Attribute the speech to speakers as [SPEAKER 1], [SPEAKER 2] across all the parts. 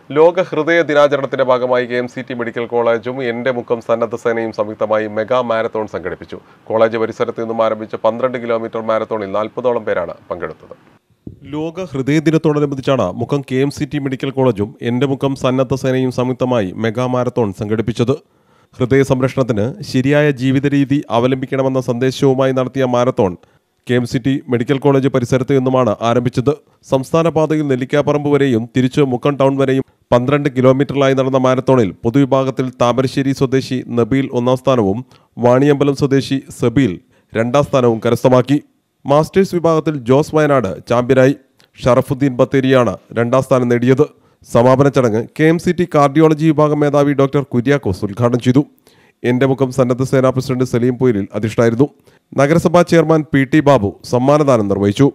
[SPEAKER 1] ലോക ഹൃദയ ദിനാചരണത്തിന്റെ ഭാഗമായി KMCT മെഡിക്കൽ കോളേജും എൻ്റെ മുക്കം സന്നദ്ധ സേനയും സംയുക്തമായി മെഗാ മാരത്തോൺ സംഘടിപ്പിച്ചു. കോളേജ് പരിസരത്ത് നിന്നും ആരംഭിച്ച 12 കിലോമീറ്റർ മാരത്തോണിൽ 40ഓളം പേരാണ് പങ്കെടുത്തത്. ലോക ഹൃദയ ദിനത്തോടനുബന്ധിച്ചാണ് മുക്കം KMCT മെഡിക്കൽ കോളേജും എൻ്റെ മുക്കം സന്നദ്ധ സേനയും സംയുക്തമായി മെഗാ മാരത്തോൺ സംഘടിപ്പിച്ചത്. ഹൃദയ സംരക്ഷണത്തിന് ശരിയായ ജീവിത രീതി അവലംബിക്കണമെന്ന സന്ദേശവുമായി നടത്തിയ മാരത്തോൺ KMCT മെഡിക്കൽ കോളേജ് പരിസരത്ത് നിന്നുമാണ് ആരംഭിച്ചത്. സംസ്ഥാന പാതയിൽ നെല്ലിക്കാപ്പറമ്പ് വരെയും തിരിച്ച് മുക്കം ടൗൺ വരെയും 12 കിലോമീറ്ററിലായി നടന്ന മാരത്തോണിൽ പൊതുവിഭാഗത്തിൽ താമരശ്ശേരി സ്വദേശി നബീൽ 1ാം സ്ഥാനവും വാണിയമ്പലം സ്വദേശി സബീൽ 2ാം സ്ഥാനവും കരസ്ഥമാക്കി. മാസ്റ്റേഴ്സ് വിഭാഗത്തിൽ ജോസ് വയനാട് ചാമ്പ്യനായി. ഷറഫുദ്ദീൻ ബത്തേരിയാണ് 2ാം സ്ഥാനം നേടിയത്. സമാപന ചടങ്ങ് KMCT കാർഡിയോളജി വിഭാഗം മേധാവി ഡോക്ടർ കുര്യാക്കോസ് ഉദ്ഘാടനം ചെയ്തു. എൻ്റെ മുക്കം സന്നദ്ധ സേനാ പ്രസിഡന്റ് സലീം പൊയിലിൽ അധിഷ്ഠായിരുന്നു. നഗരസഭാ ചെയർമാൻ PT ബാബു സമ്മാനദാനം നിർവഹിച്ചു.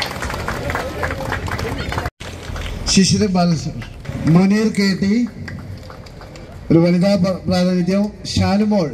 [SPEAKER 2] മുനീർ KT, ഒരു വനിതാ പ്രാതിനിധ്യം ഷാനുമോൾ,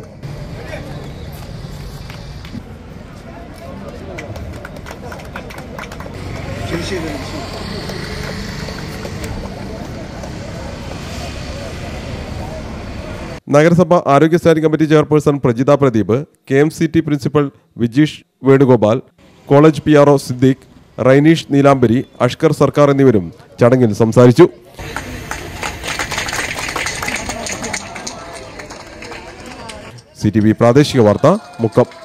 [SPEAKER 1] നഗരസഭ ആരോഗ്യ standing committee chairperson Prajitha Pradeep, KMCT principal Vijeesh Venugopal, college PRO Siddique, Raineesh Neelambari, Ashkar Sarkar എന്നിവരും ചടങ്ങിൽ സംസാരിച്ചു. CTV പ്രാദേശിക വാർത്ത മുക്കം.